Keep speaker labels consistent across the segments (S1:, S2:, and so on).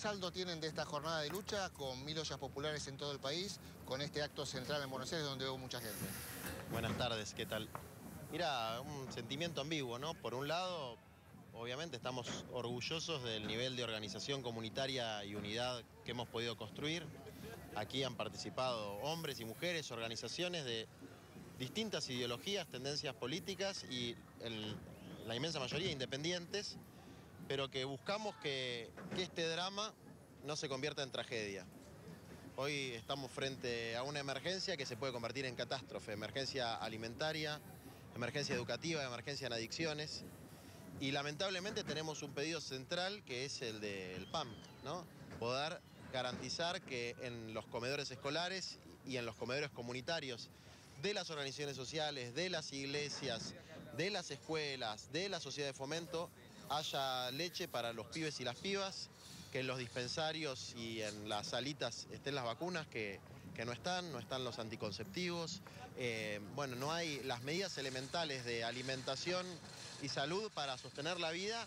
S1: saldo tienen de esta jornada de lucha con 1000 ollas populares en todo el país, con este acto central en Buenos Aires donde hubo mucha gente?
S2: Buenas tardes, ¿qué tal? Mira, un sentimiento ambiguo, ¿no? Por un lado, obviamente estamos orgullosos del nivel de organización comunitaria y unidad que hemos podido construir. Aquí han participado hombres y mujeres, organizaciones de distintas ideologías, tendencias políticas y la inmensa mayoría independientes, pero que buscamos que este drama no se convierta en tragedia. Hoy estamos frente a una emergencia que se puede convertir en catástrofe, emergencia alimentaria, emergencia educativa, emergencia en adicciones. Y lamentablemente tenemos un pedido central que es el del PAM, ¿no? Poder garantizar que en los comedores escolares y en los comedores comunitarios de las organizaciones sociales, de las iglesias, de las escuelas, de la sociedad de fomento, haya leche para los pibes y las pibas, que en los dispensarios y en las salitas estén las vacunas que no están los anticonceptivos. Bueno, no hay las medidas elementales de alimentación y salud para sostener la vida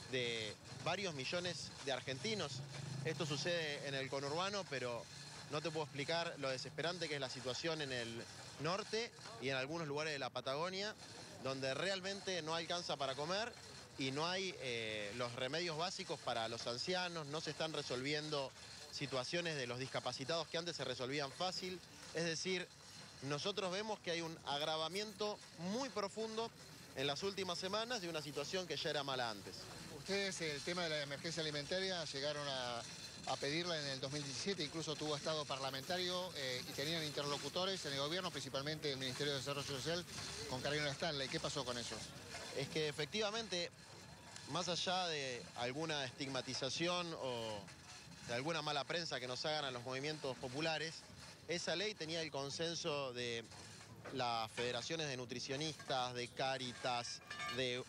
S2: de varios millones de argentinos. Esto sucede en el conurbano, pero no te puedo explicar lo desesperante que es la situación en el norte y en algunos lugares de la Patagonia, donde realmente no alcanza para comer y no hay los remedios básicos para los ancianos, no se están resolviendo situaciones de los discapacitados que antes se resolvían fácil. Es decir, nosotros vemos que hay un agravamiento muy profundo en las últimas semanas de una situación que ya era mala antes.
S1: Ustedes el tema de la emergencia alimentaria llegaron a pedirla en el 2017, incluso tuvo estado parlamentario y tenían interlocutores en el gobierno, principalmente el Ministerio de Desarrollo Social, con Karina Stanley. ¿Qué pasó con eso?
S2: Es que efectivamente, más allá de alguna estigmatización o de alguna mala prensa que nos hagan a los movimientos populares, esa ley tenía el consenso de las federaciones de nutricionistas, de Cáritas, de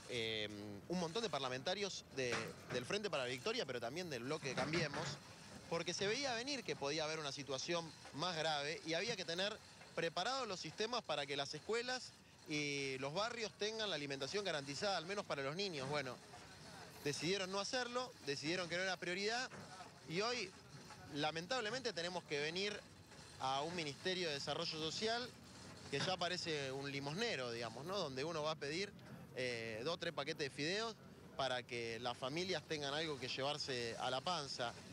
S2: un montón de parlamentarios del Frente para la Victoria, pero también del bloque Cambiemos, porque se veía venir que podía haber una situación más grave y había que tener preparados los sistemas para que las escuelas y los barrios tengan la alimentación garantizada, al menos para los niños. Bueno, decidieron no hacerlo, decidieron que no era prioridad y hoy, lamentablemente, tenemos que venir a un Ministerio de Desarrollo Social que ya parece un limosnero, digamos, ¿no? Donde uno va a pedir 2 o 3 paquetes de fideos para que las familias tengan algo que llevarse a la panza.